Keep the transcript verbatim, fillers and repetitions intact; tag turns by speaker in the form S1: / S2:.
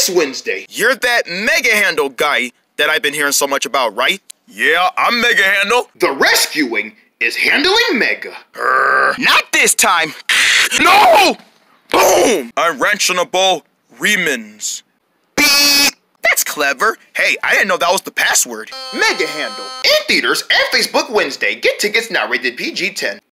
S1: this Wednesday.
S2: You're that Mega Handel guy that I've been hearing so much about, right?
S3: Yeah, I'm Mega Handel.
S1: The rescuing is handling Mega.
S2: Urgh, not this time. No! Boom! Unmentionable remins. Beep. That's clever. Hey, I didn't know that was the password.
S1: Mega Handel. In theaters and Facebook Wednesday. Get tickets now rated P G ten.